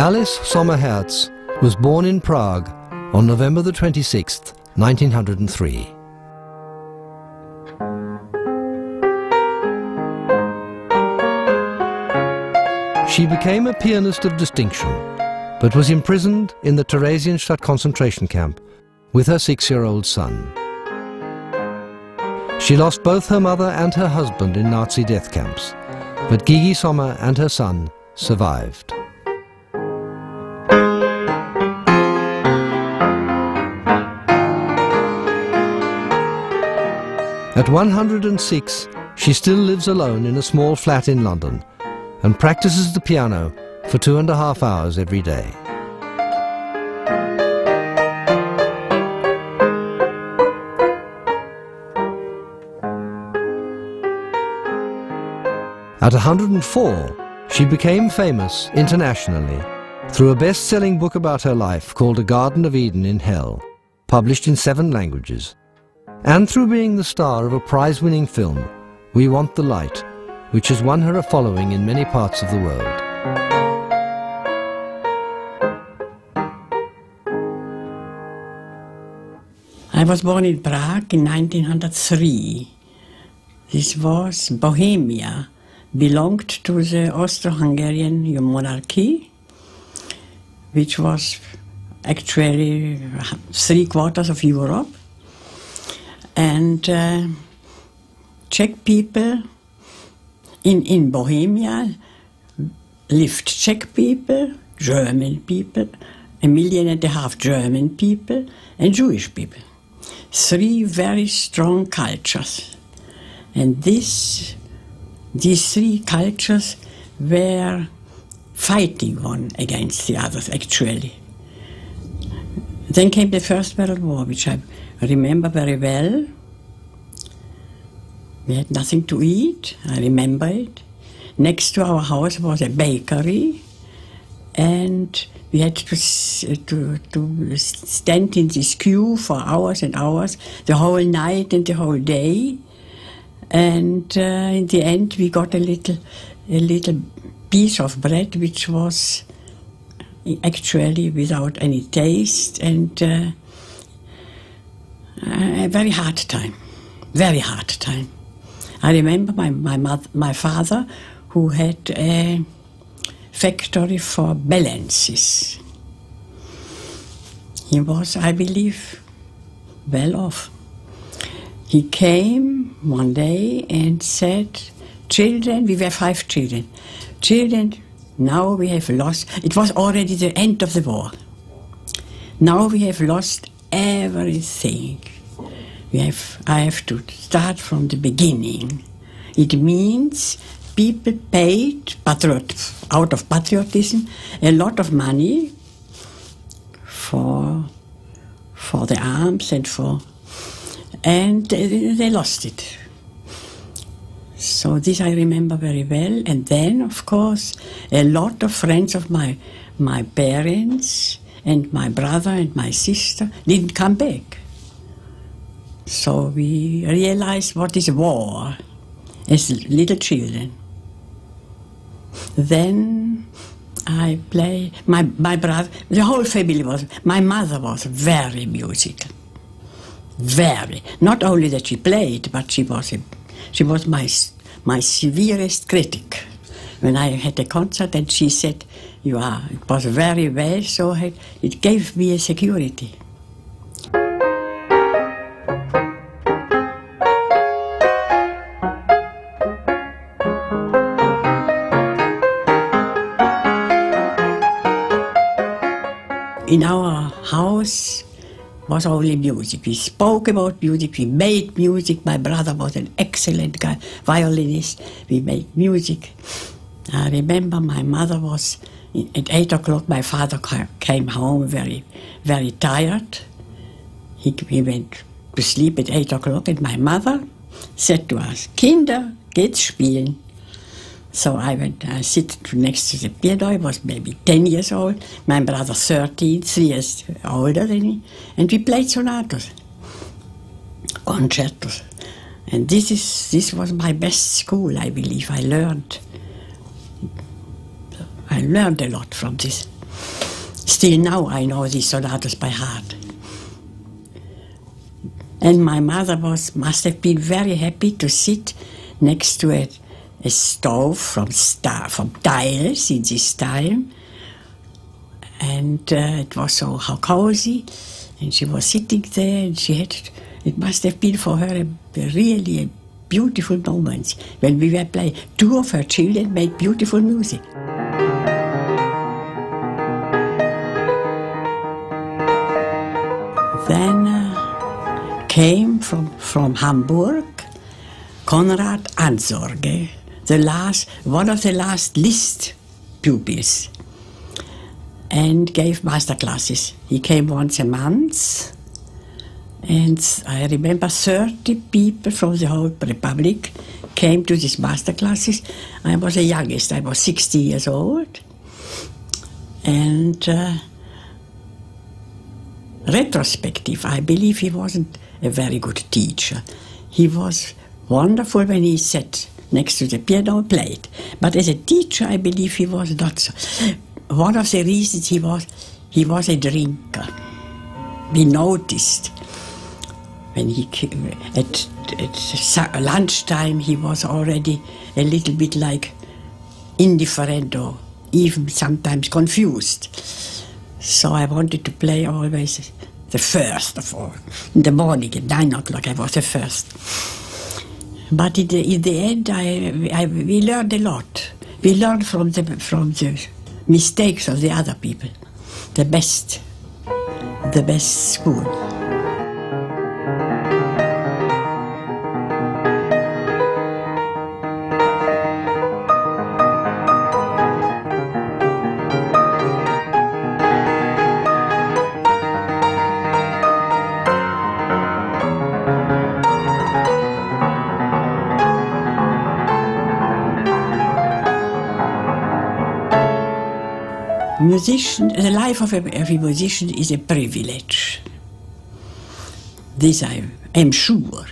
Alice Sommer-Herz was born in Prague on November the 26th, 1903. She became a pianist of distinction, but was imprisoned in the Theresienstadt concentration camp with her 6-year-old son. She lost both her mother and her husband in Nazi death camps, but Gigi Sommer and her son survived. At 106, she still lives alone in a small flat in London and practices the piano for 2.5 hours every day. At 104, she became famous internationally through a best-selling book about her life called A Garden of Eden in Hell, published in 7 languages, and through being the star of a prize-winning film, We Want the Light, which has won her a following in many parts of the world. I was born in Prague in 1903. This was Bohemia, belonged to the Austro-Hungarian monarchy, which was actually 3/4 of Europe. And Czech people in Bohemia lived Czech people, German people, 1.5 million German people, and Jewish people. 3 very strong cultures. And these 3 cultures were fighting one against the others, actually. Then came the First World War, which I remember very well. We had nothing to eat, I remember it. Next to our house was a bakery, and we had to stand in this queue for hours and hours, the whole night and the whole day. And in the end, we got a little piece of bread, which was actually without any taste, and a very hard time, very hard time. I remember my father, who had a factory for balances. He was, I believe, well off. He came one day and said, "Children," we were 5 children, "Children, now we have lost," it was already the end of the war, "now we have lost everything. I have to start from the beginning." It means people paid, out of patriotism, a lot of money for the arms and they lost it. So this I remember very well. And then, of course, a lot of friends of my parents and my brother and my sister didn't come back. So we realized what is war as little children. Then I played, my brother, the whole family was, my mother was very musical. Very. Not only that she played, but she was my severest critic. When I had a concert and she said, it was very well, so it gave me a security. In our house was only music. We spoke about music, we made music. My brother was an excellent guy, violinist. We made music. I remember my mother was, at 8 o'clock, my father came home very, very tired. He went to sleep at 8 o'clock, and my mother said to us, "Kinder, geht spielen." So I sit next to the piano. I was maybe 10 years old. My brother 13, 3 years older than me. And we played sonatas, concertos. And this was my best school, I believe. I learned a lot from this. Still now I know these sonatas by heart. And my mother must have been very happy to sit next to a stove from tiles in this time. And it was so cozy. And she was sitting there, and it must have been for her really a beautiful moment when we were playing. Two of her children made beautiful music. Then came from Hamburg Konrad Ansorge, one of the last Liszt pupils, and gave master classes. He came once a month, and I remember 30 people from the whole Republic came to these master classes. I was the youngest, I was 60 years old, and retrospective, I believe he wasn't a very good teacher. He was wonderful when he sat next to the piano and played, but as a teacher I believe he was not so. One of the reasons he was a drinker. We noticed when he came at lunchtime he was already a little bit like indifferent or even sometimes confused. So I wanted to play always the first of all. In the morning at 9 o'clock I was the first. But in the end we learned a lot. We learned from the mistakes of the other people. The best school. The life of every musician is a privilege. This I am sure.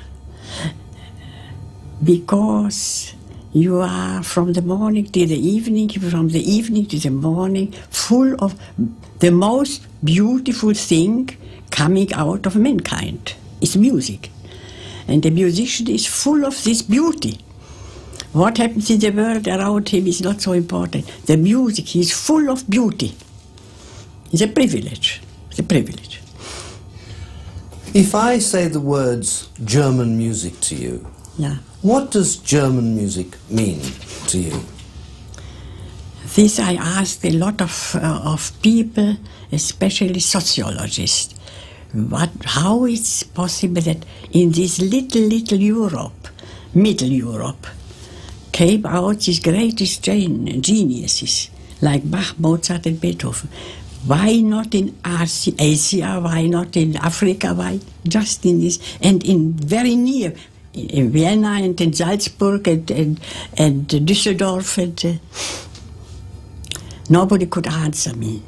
Because you are from the morning to the evening, from the evening to the morning, full of the most beautiful thing coming out of mankind. It's music. And the musician is full of this beauty. What happens in the world around him is not so important. The music, he is full of beauty. It's a privilege. It's a privilege. If I say the words German music to you, yeah. What does German music mean to you? This I asked a lot of people, especially sociologists. How it's possible that in this little Europe, Middle Europe, came out these greatest geniuses like Bach, Mozart and Beethoven. Why not in Asia? Why not in Africa? Why just in this? And in very near, in Vienna and in Salzburg and Düsseldorf. And, nobody could answer me.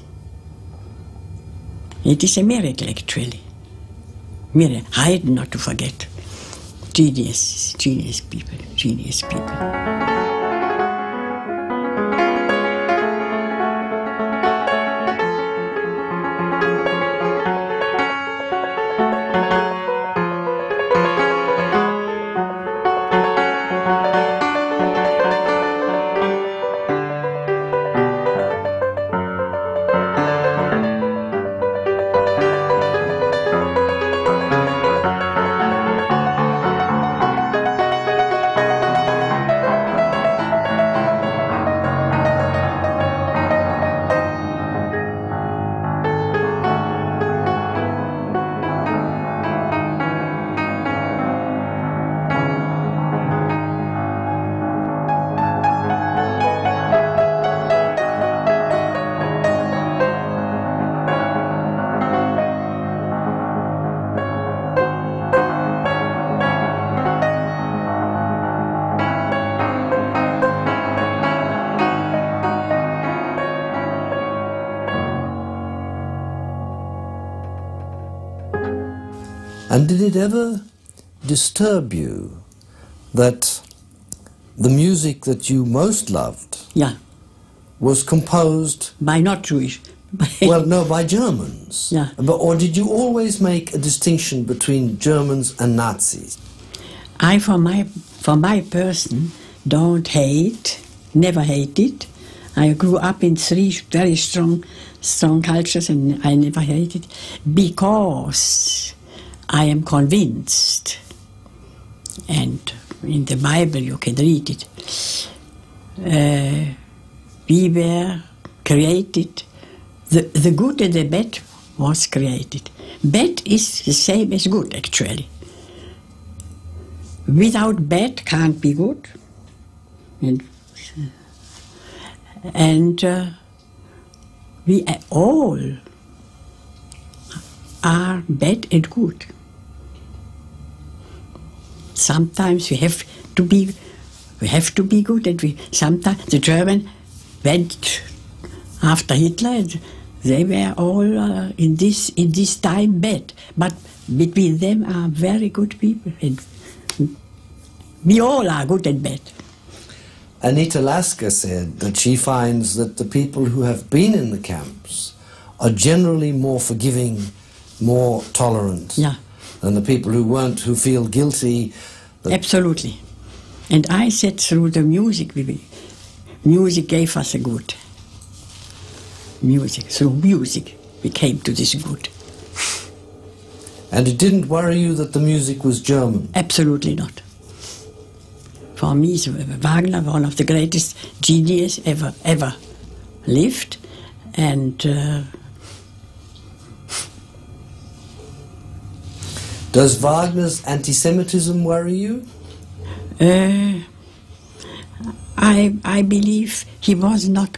It is a miracle, actually. Miracle. Haydn, not to forget. Genius people. And did it ever disturb you that the music that you most loved yeah. was composed by not Jewish, Well, no, by Germans. Yeah. Or did you always make a distinction between Germans and Nazis? I, for my person, don't hate, never hated. I grew up in 3 very strong cultures, and I never hated, because I am convinced, and in the Bible you can read it, we were created, the good and the bad was created. Bad is the same as good, actually. Without bad can't be good. And we all are bad and good. Sometimes we have to be good, and sometimes the Germans went after Hitler, and they were all in this time bad. But between them are very good people, and we all are good and bad. Anita Lasker said that she finds that the people who have been in the camps are generally more forgiving, more tolerant than the people who weren't, who feel guilty. Absolutely. And I said through the music, music gave us a good. Music, through music we came to this good. And it didn't worry you that the music was German? Absolutely not. For me, Wagner, one of the greatest genius ever lived, and does Wagner's anti-Semitism worry you? I believe he was not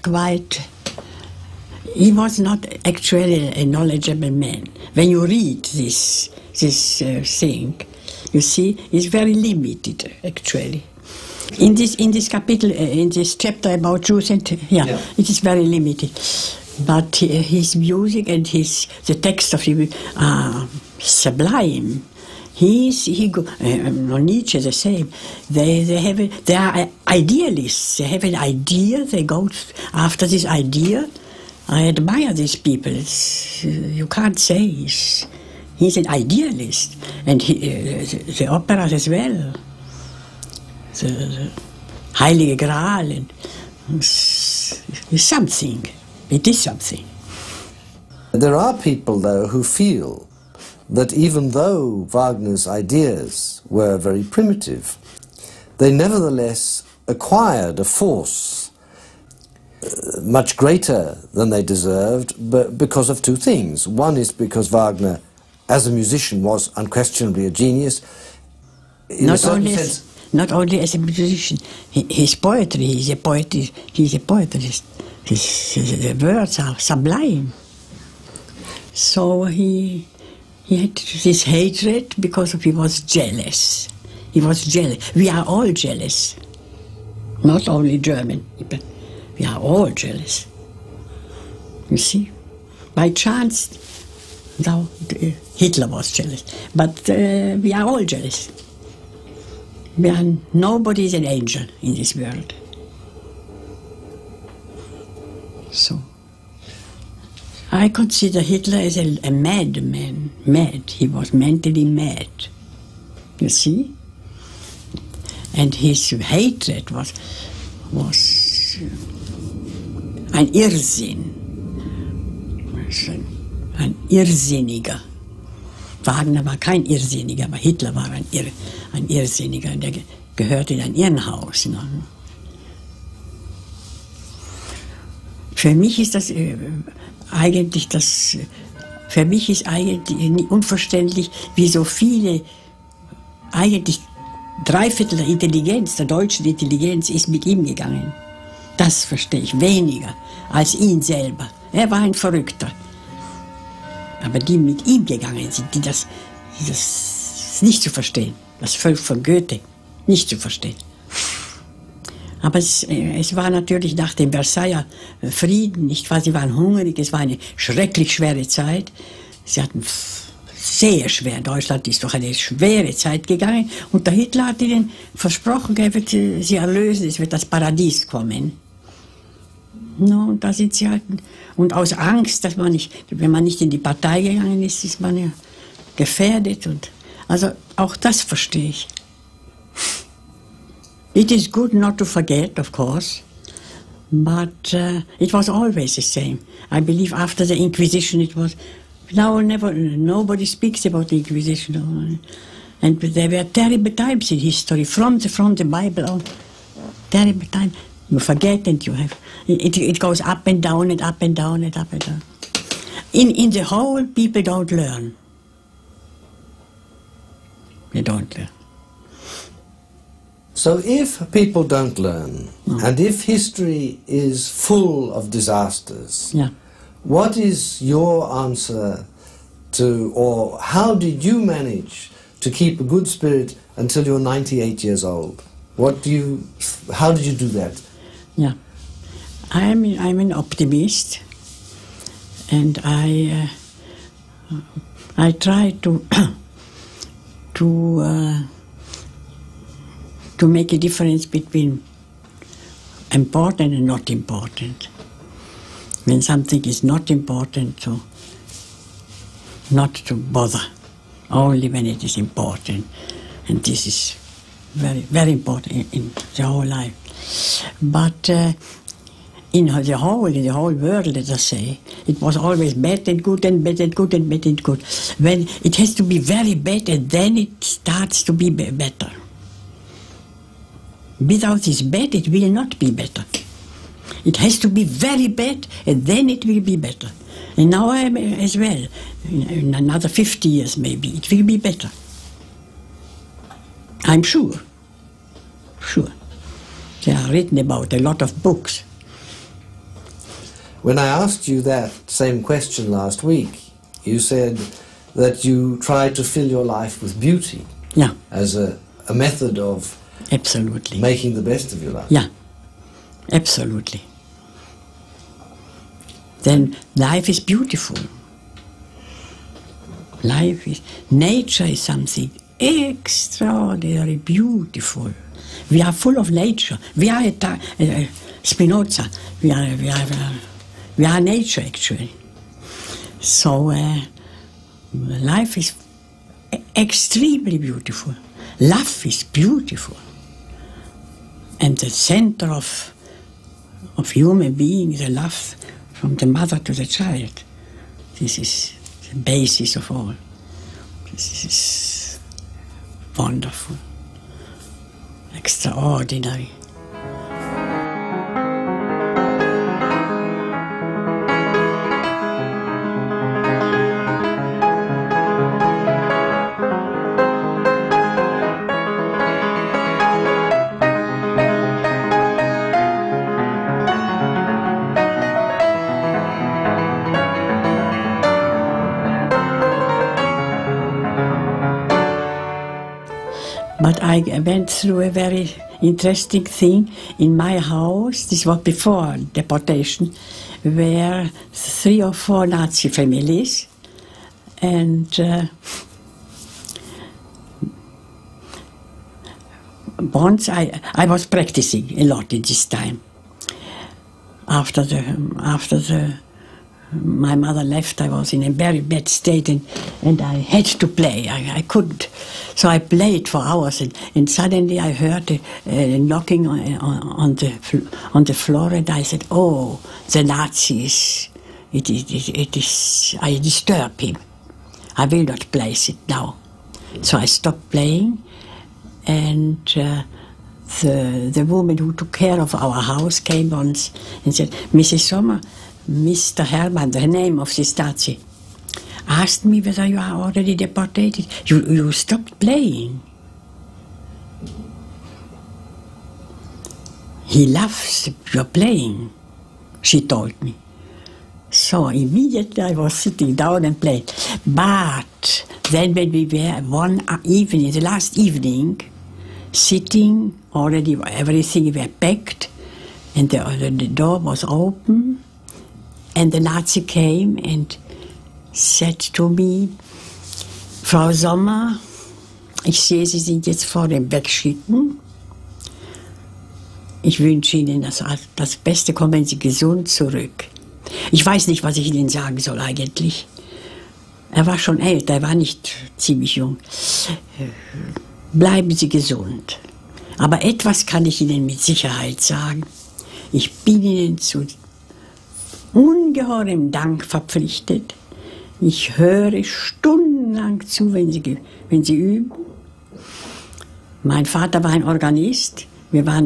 actually a knowledgeable man. When you read this thing, you see, it's very limited, actually. In this capital, in this chapter about Jews, it is very limited. But his music and the text of him are sublime. Nietzsche the same. They are idealists. They have an idea. They go after this idea. I admire these people. You can't say he's an idealist, and the operas as well. The Heilige Gral, and is something. It is something. There are people, though, who feel that even though Wagner's ideas were very primitive, they nevertheless acquired a force much greater than they deserved, but because of 2 things. One is because Wagner, as a musician, was unquestionably a genius. Not only as a musician, his poetry, he's a poetist. The words are sublime. So he had this hatred because he was jealous. He was jealous. We are all jealous. Not only German people. We are all jealous. You see? By chance, Hitler was jealous. But we are all jealous. Nobody is an angel in this world. So, I consider Hitler as a madman. Mad. He was mentally mad. You see? And his hatred was ein Irrsinn. Ein Irrsinniger. Wagner war kein Irrsinniger, aber Hitler war ein Irrsinniger, der gehörte in ein Irrenhaus. Ne? Für mich ist für mich ist eigentlich unverständlich, wie so viele, eigentlich 3/4 der Intelligenz, der deutschen Intelligenz, ist mit ihm gegangen. Das verstehe ich weniger als ihn selber. Er war ein Verrückter. Aber die mit ihm gegangen sind, das nicht zu verstehen. Das Volk von Goethe nicht zu verstehen. Aber es war natürlich nach dem Versailler Frieden, nicht wahr? Sie waren hungrig, es war eine schrecklich schwere Zeit. Sie hatten sehr schwer, Deutschland ist durch eine schwere Zeit gegangen. Und der Hitler hat ihnen versprochen, er wird sie erlösen, es wird das Paradies kommen. No, da sind sie halt. Und aus Angst, dass man nicht, wenn man nicht in die Partei gegangen ist, ist man ja gefährdet. Und, also auch das verstehe ich. It is good not to forget, of course, but it was always the same. I believe after the Inquisition it was, now nobody speaks about the Inquisition. And there were terrible times in history, from the Bible on, terrible times. You forget and you have, it goes up and down and up and down and up and down. In the whole, people don't learn. They don't learn. So if people don't learn, and if history is full of disasters, Yeah. what is your answer to, or how did you manage to keep a good spirit until you're 98 years old? How did you do that? Yeah, I'm an optimist, and I try to to make a difference between important and not important. When something is not important, so not to bother, only when it is important, and this is very, very important in the whole life. But in the whole world, let us say, it was always bad and good and bad and good and bad and good. When it has to be very bad, and then it starts to be better. Without this bad, it will not be better. It has to be very bad, and then it will be better. And now I am as well. In another 50 years, maybe, it will be better. I'm sure. Sure. They are written about a lot of books. When I asked you that same question last week, you said that you try to fill your life with beauty. Yeah. As a method of Absolutely. making the best of your life. Yeah, absolutely. Then life is beautiful. Nature is something extraordinarily beautiful. We are full of nature. We are Spinoza. We are nature, actually. So life is extremely beautiful. Love is beautiful. And the center of human being, the love from the mother to the child. This is the basis of all. This is wonderful, extraordinary. But I went through a very interesting thing in my house. This was before deportation, where 3 or 4 Nazi families, and once I was practicing a lot in this time. After my mother left, I was in a very bad state, and I had to play. I couldn't. So I played for hours, and suddenly I heard a knocking on the floor, and I said, "Oh, the Nazis! It is. I disturb him. I will not play it now." So I stopped playing, and the woman who took care of our house came once and said, "Mrs. Sommer, Mr. Hermann, the name of this Nazi, asked me whether you are already deported. You stopped playing. He loves your playing," she told me. So immediately I was sitting down and played. But then when we were one evening, the last evening, sitting, already everything were packed, and the door was open, and the Nazi came and said to me, "Frau Sommer, ich sehe, Sie sind jetzt vor dem Wegschicken. Ich wünsche Ihnen das Beste, kommen Sie gesund zurück. Ich weiß nicht, was ich Ihnen sagen soll eigentlich. Er war schon älter, er war nicht ziemlich jung. Bleiben Sie gesund. Aber etwas kann ich Ihnen mit Sicherheit sagen. Ich bin Ihnen zu ungeheurem Dank verpflichtet. Ich höre stundenlang zu, wenn Sie üben. Mein Vater war ein Organist. Wir waren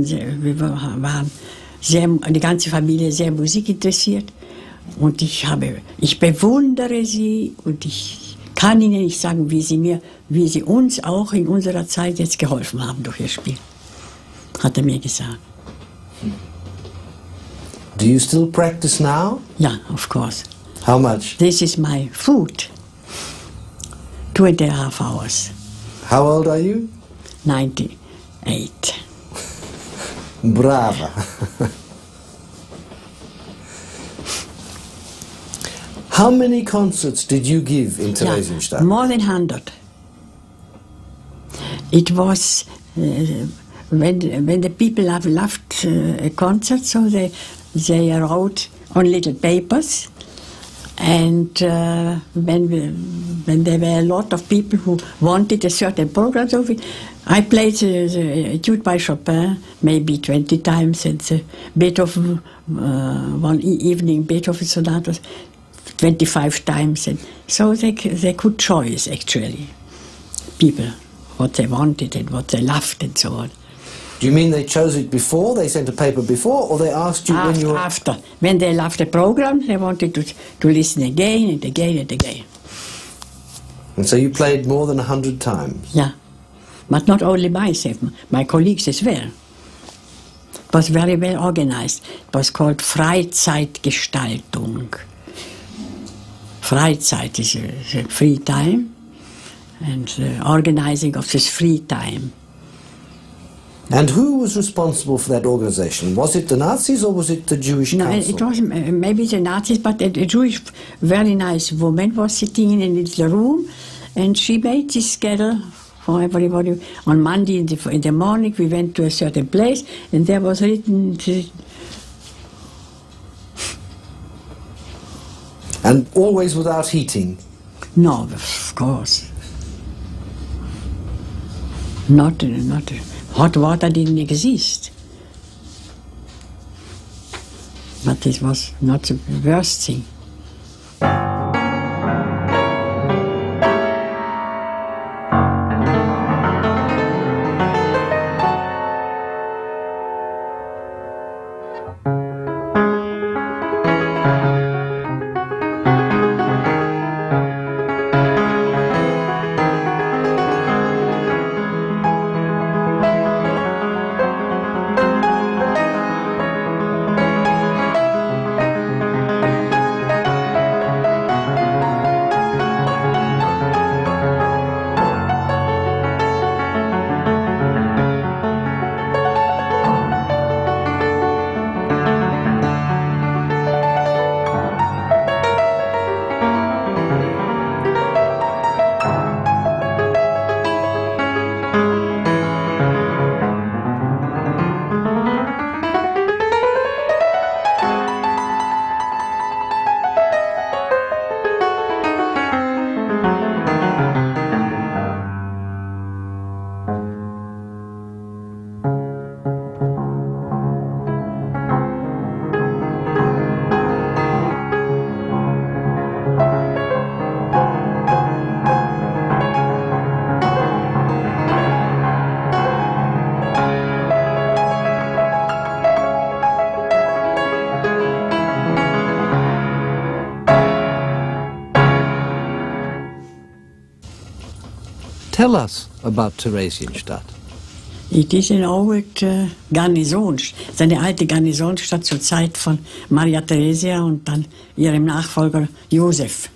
die ganze Familie sehr musikinteressiert. Und ich bewundere Sie und ich kann Ihnen nicht sagen, wie Sie uns auch in unserer Zeit jetzt geholfen haben durch Ihr Spiel. Hat er mir gesagt. Do you still practice now? Ja, of course. How much? This is my food. 2.5 hours. How old are you? 98. Brava. How many concerts did you give in Theresienstadt? More than 100. It was when the people have loved a concert, so they wrote on little papers, and when there were a lot of people who wanted a certain program, so I played the Etude by Chopin maybe 20 times, and the Beethoven one evening Beethoven sonatas 25 times, and so they could choose actually people what they wanted and what they loved and so on. Do you mean they chose it before? They sent a paper before, or they asked you when you were... After. When they loved the program, they wanted to listen again and again and again. And so you played more than 100 times? Yeah. But not only myself, my colleagues as well. It was very well organized. It was called Freizeitgestaltung. Freizeit is a free time, and the organizing of this free time. And who was responsible for that organization? Was it the Nazis or was it the Jewish Council? No, it was maybe the Nazis, but a Jewish, very nice woman was sitting in a little room, and she made this schedule for everybody. On Monday in the morning, we went to a certain place, and there was written... And always without heating? No, of course. Not hot water didn't exist. But this was not the worst thing. Tell us about Theresienstadt. It is an old Garnison, eine alte Garnisonstadt zur Zeit von Maria Theresia und dann ihrem Nachfolger Josef.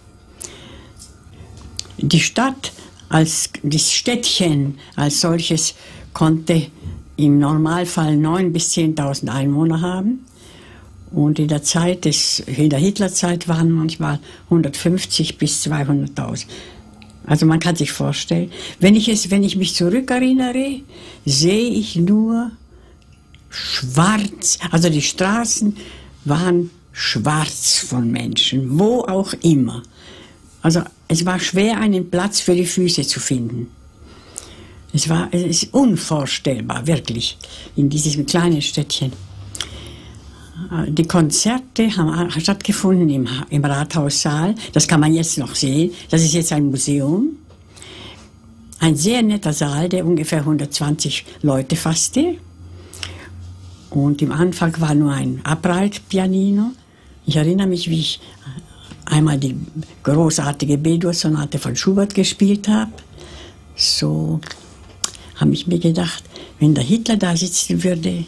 Die Stadt, das Städtchen als solches, konnte im Normalfall 9.000 bis 10.000 Einwohner haben. Und in der Hitlerzeit waren manchmal 150 bis 200.000. Also man kann sich vorstellen, wenn ich mich zurückerinnere, sehe ich nur schwarz, also die Straßen waren schwarz von Menschen, wo auch immer. Also es war schwer, einen Platz für die Füße zu finden. Es ist unvorstellbar, wirklich, in diesem kleinen Städtchen. Die Konzerte haben stattgefunden im Rathaussaal. Das kann man jetzt noch sehen. Das ist jetzt ein Museum. Ein sehr netter Saal, der ungefähr 120 Leute fasste. Und im Anfang war nur ein Upright-Pianino. Ich erinnere mich, wie ich einmal die großartige B-Dur-Sonate von Schubert gespielt habe. So habe ich mir gedacht, wenn der Hitler da sitzen würde,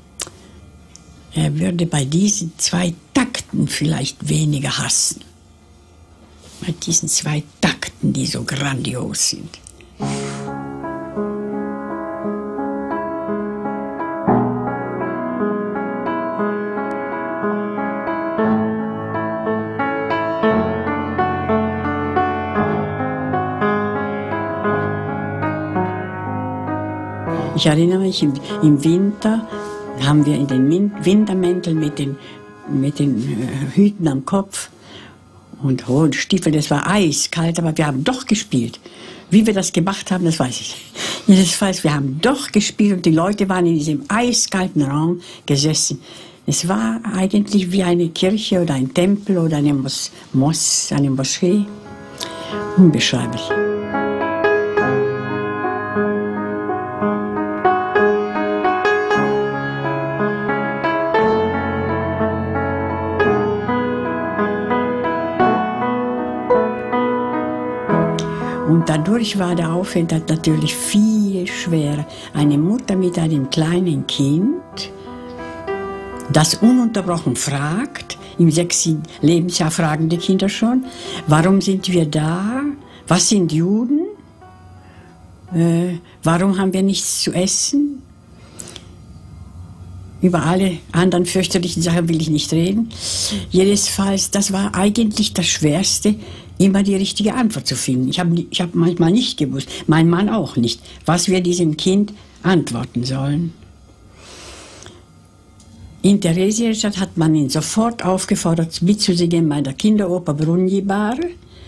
er würde bei diesen 2 Takten vielleicht weniger hassen. Bei diesen 2 Takten, die so grandios sind. Ich erinnere mich, im Winter haben wir in den Wintermänteln mit den Hüten am Kopf und hohen Stiefeln. Es war eiskalt, aber wir haben doch gespielt. Wie wir das gemacht haben, das weiß ich. Jedenfalls, wir haben doch gespielt und die Leute waren in diesem eiskalten Raum gesessen. Es war eigentlich wie eine Kirche oder ein Tempel oder eine Moschee. Unbeschreiblich. Und dadurch war der Aufenthalt natürlich viel schwerer. Eine Mutter mit einem kleinen Kind, das ununterbrochen fragt, im 6. Lebensjahr fragen die Kinder schon, warum sind wir da? Was sind Juden? Warum haben wir nichts zu essen? Über alle anderen fürchterlichen Sachen will ich nicht reden. Jedenfalls, das war eigentlich das Schwerste, immer die richtige Antwort zu finden. Ich hab manchmal nicht gewusst, mein Mann auch nicht, was wir diesem Kind antworten sollen. In Theresienstadt hat man ihn sofort aufgefordert, mitzusingen bei der Kinderoper Brunjibar.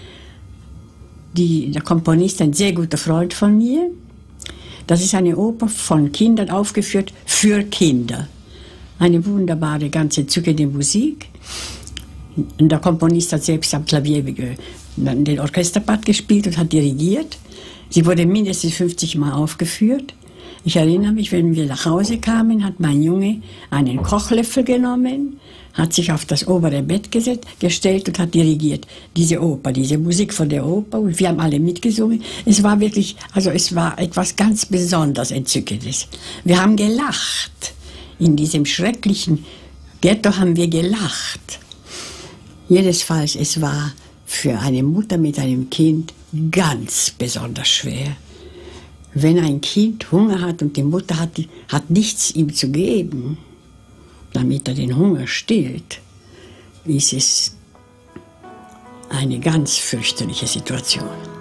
Der Komponist, ein sehr guter Freund von mir. Das ist eine Oper von Kindern aufgeführt für Kinder. Eine wunderbare, ganz entzückende Musik. Und der Komponist hat selbst am Klavier den Orchesterpart gespielt und hat dirigiert. Sie wurde mindestens 50 Mal aufgeführt. Ich erinnere mich, wenn wir nach Hause kamen, hat mein Junge einen Kochlöffel genommen, hat sich auf das obere Bett gestellt und hat dirigiert. Diese Oper, diese Musik von der Oper. Und wir haben alle mitgesungen. Es war wirklich, also es war etwas ganz besonders Entzückendes. Wir haben gelacht. In diesem schrecklichen Ghetto haben wir gelacht. Jedenfalls, es war für eine Mutter mit einem Kind ganz besonders schwer. Wenn ein Kind Hunger hat und die Mutter hat nichts ihm zu geben, damit er den Hunger stillt, ist es eine ganz fürchterliche Situation.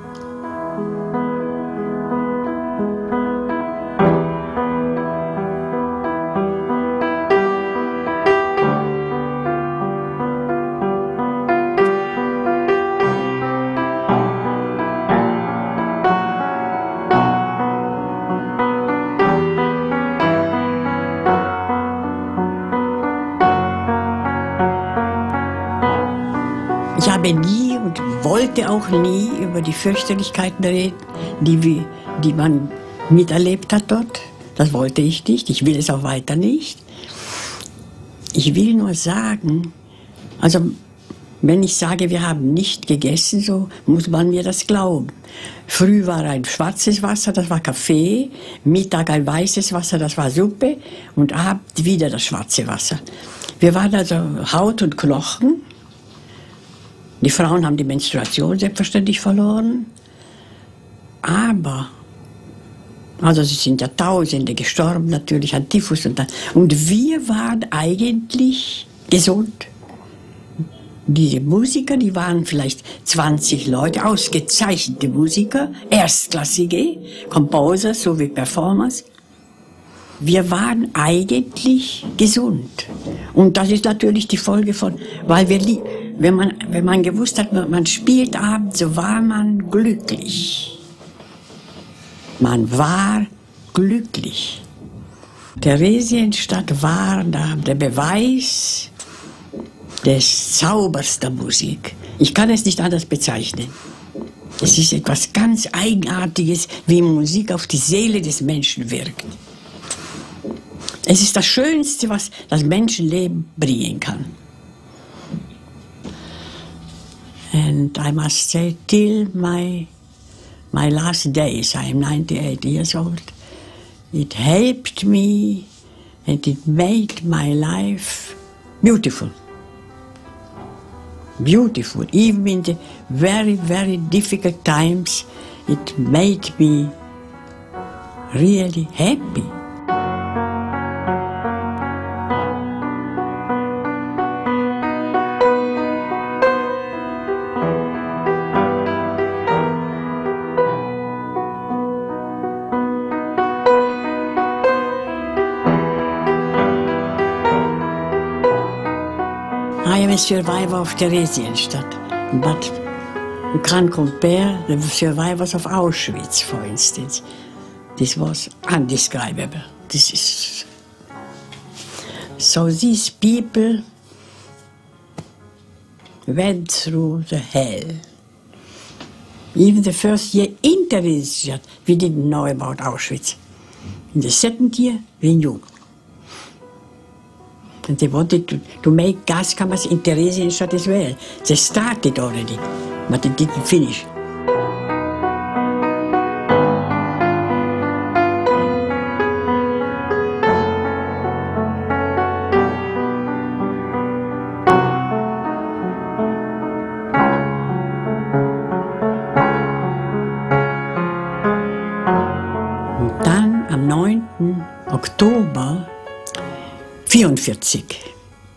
Ich habe nie und wollte auch nie über die Fürchterlichkeiten reden, die man miterlebt hat dort. Das wollte ich nicht. Ich will es auch weiter nicht. Ich will nur sagen, also wenn ich sage, wir haben nicht gegessen, so muss man mir das glauben. Früh war ein schwarzes Wasser, das war Kaffee, Mittag ein weißes Wasser, das war Suppe und Abend wieder das schwarze Wasser. Wir waren also Haut und Knochen. Die Frauen haben die Menstruation selbstverständlich verloren, aber, also es sind ja Tausende gestorben natürlich an Typhus und wir waren eigentlich gesund. Diese Musiker, die waren vielleicht 20 Leute, ausgezeichnete Musiker, erstklassige Composer sowie Performers. wir waren eigentlich gesund. Und das ist natürlich die Folge von, weil wenn man gewusst hat, man spielt abends, so war man glücklich. Man war glücklich. Theresienstadt war der Beweis des Zaubers der Musik. Ich kann es nicht anders bezeichnen. Es ist etwas ganz Eigenartiges, wie Musik auf die Seele des Menschen wirkt. Es ist das Schönste, was das Menschenleben bringen kann. And I must say, till my last days, I am 98 years old, it helped me and it made my life beautiful. Beautiful. Even in the very, very difficult times, it made me really happy. I am a survivor of Theresienstadt, but you can't compare the survivors of Auschwitz, for instance. This was undescribable. This is so. These people went through the hell. Even the first year in Theresienstadt, we didn't know about Auschwitz. In the second year, we knew. And they wanted to make gas cameras in Theresienstadt as well. They started already, but they didn't finish. Und dann am 9. Oktober 1944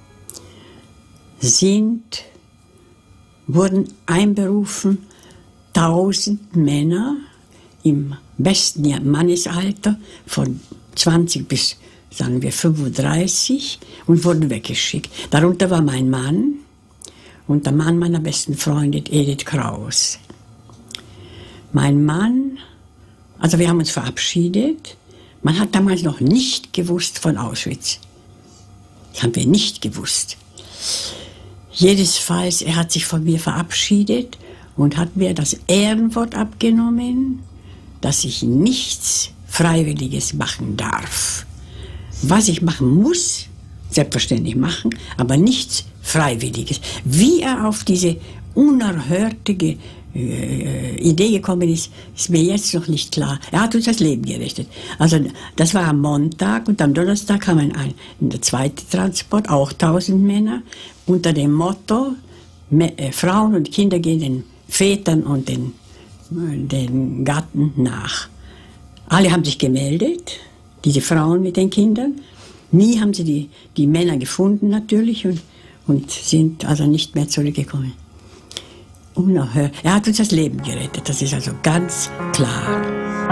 wurden einberufen 1000 Männer im besten Mannesalter von 20 bis, sagen wir, 35 und wurden weggeschickt. Darunter war mein Mann und der Mann meiner besten Freundin Edith Kraus. Mein Mann, also wir haben uns verabschiedet. Man hat damals noch nicht gewusst von Auschwitz. Das haben wir nicht gewusst. Jedenfalls, er hat sich von mir verabschiedet und hat mir das Ehrenwort abgenommen, dass ich nichts Freiwilliges machen darf. Was ich machen muss, selbstverständlich machen, aber nichts Freiwilliges. Wie er auf diese unerhörte Idee gekommen ist, ist mir jetzt noch nicht klar. Er hat uns das Leben gerettet. Also das war am Montag und am Donnerstag kam der zweite Transport, auch 1000 Männer, unter dem Motto, Frauen und Kinder gehen den Vätern und den Gatten nach. Alle haben sich gemeldet, diese Frauen mit den Kindern. Nie haben sie die Männer gefunden natürlich und sind also nicht mehr zurückgekommen. Unerhört. Er hat uns das Leben gerettet, das ist also ganz klar.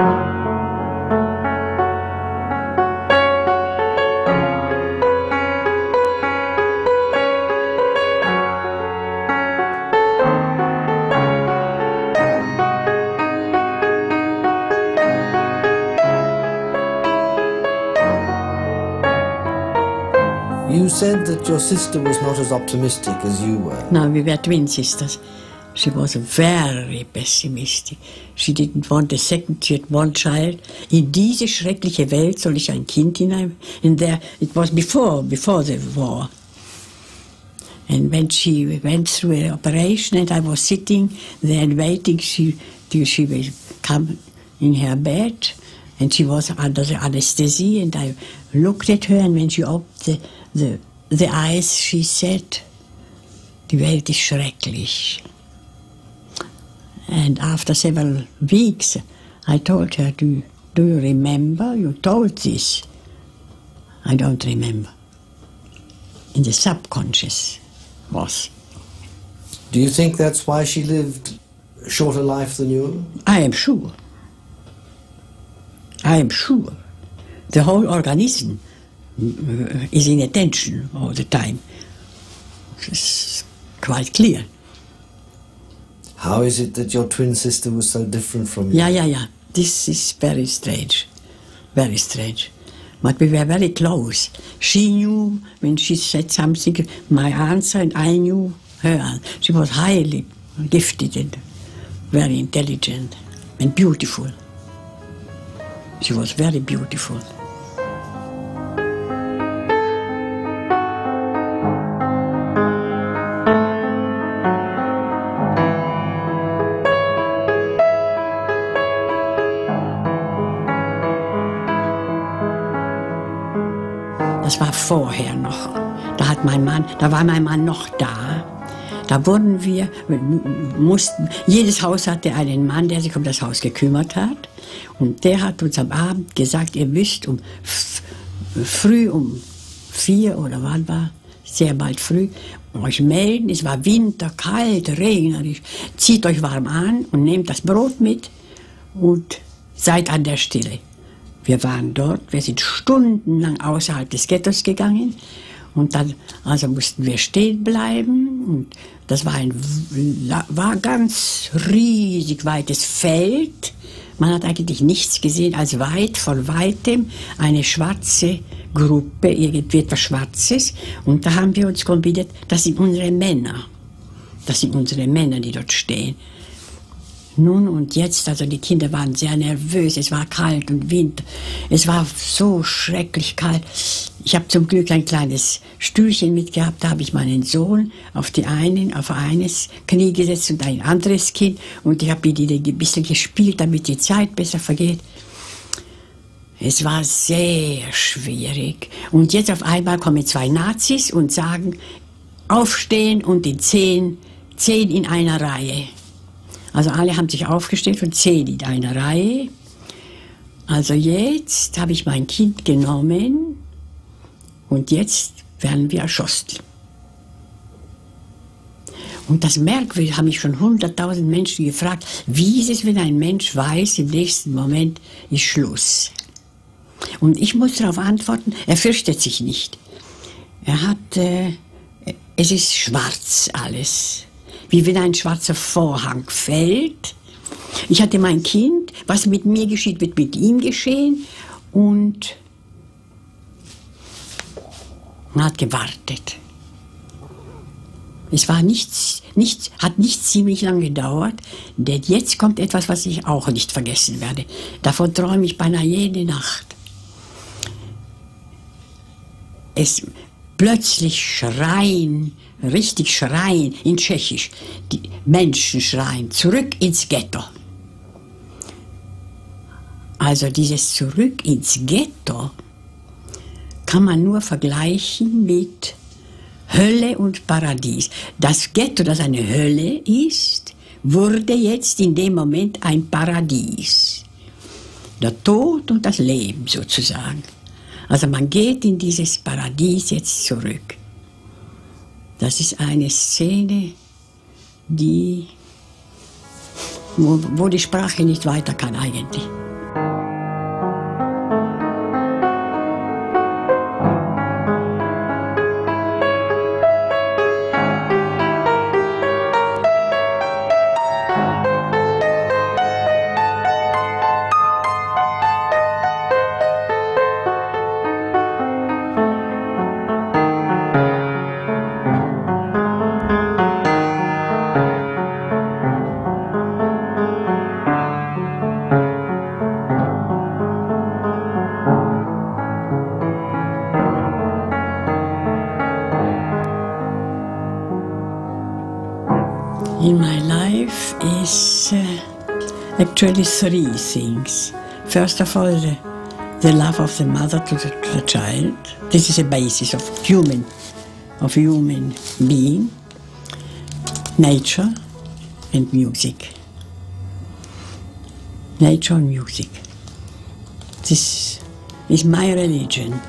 You said that your sister was not as optimistic as you were. No, we were twin sisters. She was very pessimistic. She didn't want a second, she had one child. In diese schreckliche Welt soll ich ein Kind hinein. And there, it was before the war. And when she went through an operation and I was sitting there and waiting till she will come in her bed, and she was under the anesthesia, and I looked at her, and when she opened the eyes, she said, die Welt ist schrecklich. And after several weeks, I told her, do you remember? You told this. I don't remember. In the subconscious was. Do you think that's why she lived a shorter life than you? I am sure. I am sure. the whole organism is in attention all the time. It's quite clear. How is it that your twin sister was so different from you? Yeah. This is very strange. Very strange. But we were very close. She knew when she said something, my answer, and I knew her. She was highly gifted and very intelligent and beautiful. She was very beautiful. Das war vorher noch. Da war mein Mann noch da. Da wurden wir, jedes Haus hatte einen Mann, der sich um das Haus gekümmert hat. Und der hat uns am Abend gesagt, ihr müsst früh um 4 oder wann war, sehr bald früh, euch melden. Es war Winter, kalt, regnerisch. Zieht euch warm an und nehmt das Brot mit und seid an der Stelle. Wir waren dort, wir sind stundenlang außerhalb des Ghettos gegangen und dann also mussten wir stehen bleiben. Und das war ganz riesig weites Feld. Man hat eigentlich nichts gesehen als von weitem eine schwarze Gruppe, irgendwie etwas Schwarzes. Und da haben wir uns kombiniert, das sind unsere Männer. Das sind unsere Männer, die dort stehen. Nun und jetzt, also die Kinder waren sehr nervös, es war kalt und Winter, es war so schrecklich kalt. Ich habe zum Glück ein kleines Stühlchen mitgehabt, da habe ich meinen Sohn auf eines Knie gesetzt und ein anderes Kind und ich habe mit ihnen ein bisschen gespielt, damit die Zeit besser vergeht. Es war sehr schwierig. Und jetzt auf einmal kommen 2 Nazis und sagen, aufstehen und in 10 in einer Reihe. Also alle haben sich aufgestellt und 10 in einer Reihe. Also jetzt habe ich mein Kind genommen und jetzt werden wir erschossen. Und das Merkwürdige, haben mich schon 100.000 Menschen gefragt, wie ist es, wenn ein Mensch weiß, im nächsten Moment ist Schluss. Und ich muss darauf antworten, er fürchtet sich nicht. Es ist schwarz alles. Wie wenn ein schwarzer Vorhang fällt. Ich hatte mein Kind, was mit mir geschieht, wird mit ihm geschehen. Und man hat gewartet. Es war hat nicht ziemlich lange gedauert, denn jetzt kommt etwas, was ich auch nicht vergessen werde. Davon träume ich beinahe jede Nacht. Plötzlich schreien, richtig schreien, in Tschechisch, die Menschen schreien, zurück ins Ghetto. Also dieses Zurück ins Ghetto kann man nur vergleichen mit Hölle und Paradies. Das Ghetto, das eine Hölle ist, wurde jetzt in dem Moment ein Paradies. Der Tod und das Leben sozusagen. Also man geht in dieses Paradies jetzt zurück. Das ist eine Szene, wo die Sprache nicht weiter kann eigentlich. In my life is actually 3 things. First of all, the love of the mother to the child. This is a basis of human being. Nature and music. Nature and music. This is my religion.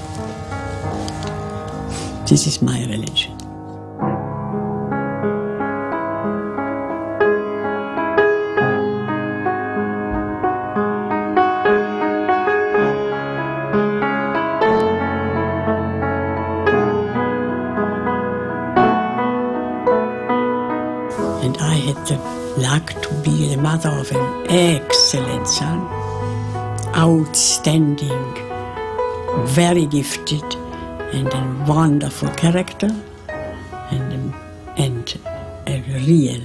This is my religion. mother of an excellent son, outstanding, very gifted, and a wonderful character, and a real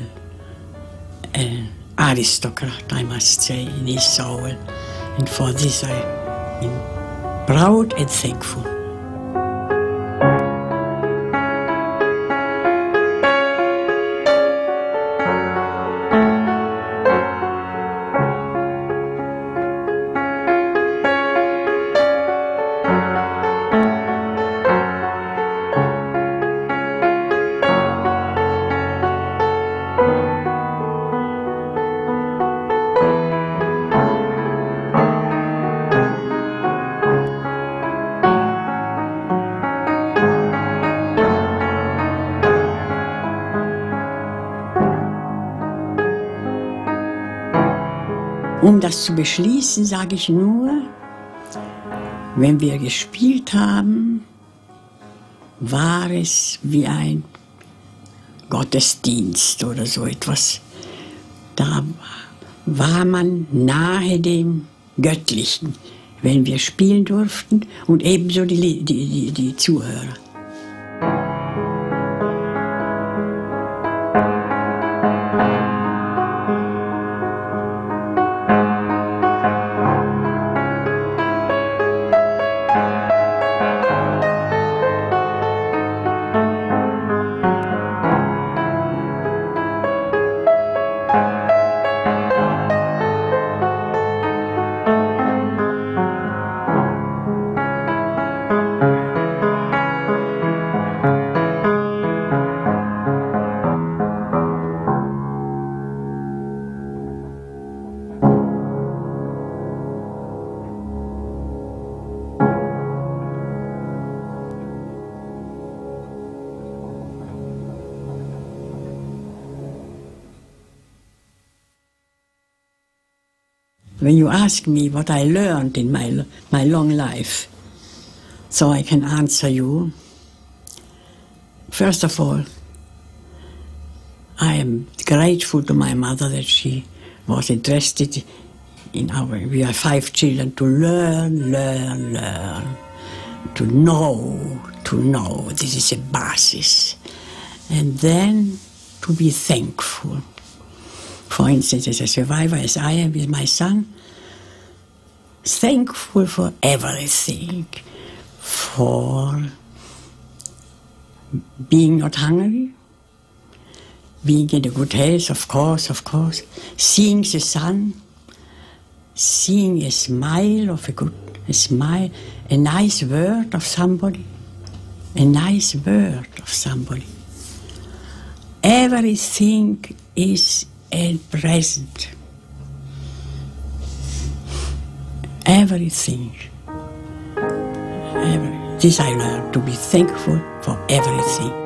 aristocrat, I must say, in his soul. And for this I'm proud and thankful. Um das zu beschließen, sage ich nur, wenn wir gespielt haben, war es wie ein Gottesdienst oder so etwas. Da war man nahe dem Göttlichen, wenn wir spielen durften, und ebenso die Zuhörer. When you ask me what I learned in my long life, so I can answer you, first of all, I am grateful to my mother that she was interested in we are 5 children, to learn, to know, this is a basis, and then to be thankful. For instance, as a survivor, as I am with my son, thankful for everything, for being not hungry, being in a good health, of course, seeing the sun, seeing a smile of a nice word of somebody, Everything is at present. Everything. This I learned, to be thankful for everything.